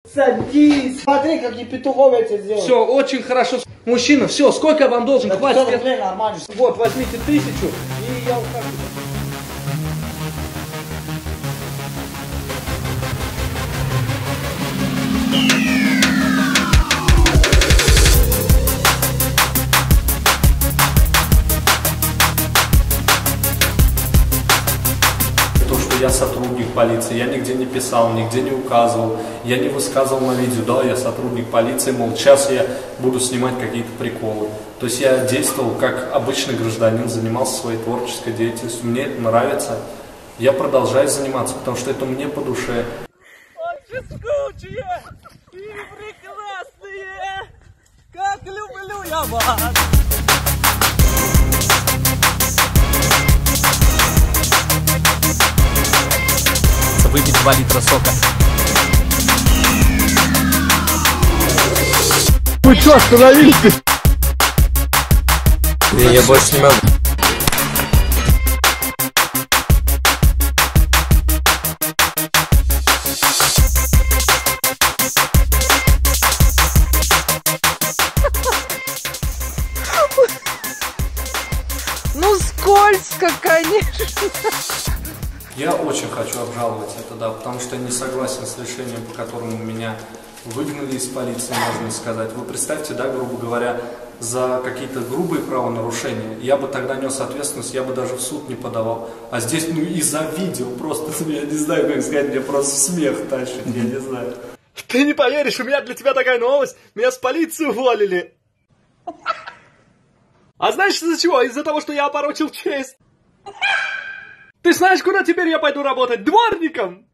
Садись. Смотри, какие петухов я тебе сделал. Все, очень хорошо. Мужчина, все, сколько я вам должен? Хватит. Нормально. Вот, возьмите 1000 и я ухожу. Я сотрудник полиции, я нигде не писал, нигде не указывал, я не высказывал на видео, да, я сотрудник полиции, мол, сейчас я буду снимать какие-то приколы. То есть я действовал как обычный гражданин, занимался своей творческой деятельностью, мне это нравится, я продолжаю заниматься, потому что это мне по душе. Очень скучные и прекрасные, как люблю я вас. Выпить 2 литра сока. Вы что, остановились? Я больше не могу. Ну скользко, конечно. Я очень хочу обжаловать это, да, потому что я не согласен с решением, по которому меня выгнали из полиции, можно сказать. Вы представьте, да, грубо говоря, за какие-то грубые правонарушения, я бы тогда нес ответственность, я бы даже в суд не подавал. А здесь, ну, из-за видео просто, я не знаю, как сказать, мне просто смех тащит, я не знаю. Ты не поверишь, у меня для тебя такая новость. Меня с полиции уволили. А знаешь из-за чего? Из-за того, что я опорочил честь. Ты знаешь, куда теперь я пойду работать? Дворником!